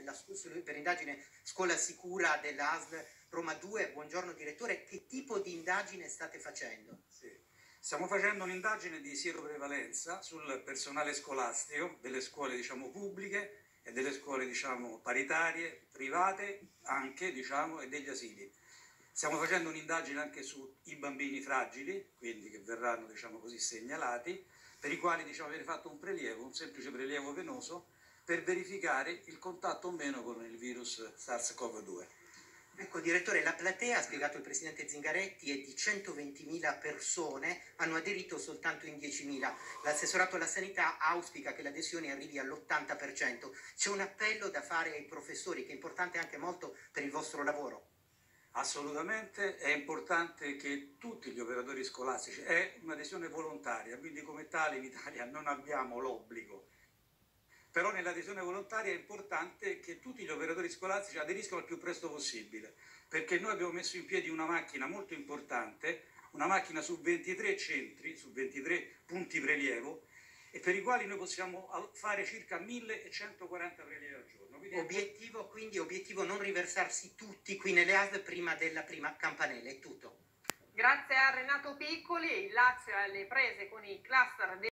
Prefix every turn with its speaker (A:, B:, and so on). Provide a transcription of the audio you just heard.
A: per l'indagine Scuola Sicura della ASL Roma 2. Buongiorno direttore, che tipo di indagine state facendo?
B: Sì. Stiamo facendo un'indagine di sieroprevalenza sul personale scolastico delle scuole pubbliche e delle scuole paritarie, private anche e degli asili. Stiamo facendo un'indagine anche sui bambini fragili, quindi che verranno segnalati, per i quali viene fatto un prelievo, un semplice prelievo venoso, per verificare il contatto o meno con il virus SARS-CoV-2.
A: Ecco direttore, la platea, ha spiegato il presidente Zingaretti, è di 120.000 persone, hanno aderito soltanto in 10.000. L'assessorato alla sanità auspica che l'adesione arrivi all'80%. C'è un appello da fare ai professori, che è importante anche molto per il vostro lavoro.
B: Assolutamente, è importante che tutti gli operatori scolastici, è un'adesione volontaria, quindi come tale in Italia non abbiamo l'obbligo. Però nell'adesione volontaria è importante che tutti gli operatori scolastici aderiscano il più presto possibile, perché noi abbiamo messo in piedi una macchina molto importante, una macchina su 23 centri, su 23 punti prelievo, e per i quali noi possiamo fare circa 1140 prelievi al giorno.
A: Obiettivo non riversarsi tutti qui nelle ASL prima della prima campanella, è tutto.
C: Grazie a Renato Piccoli. Il Lazio alle prese con i cluster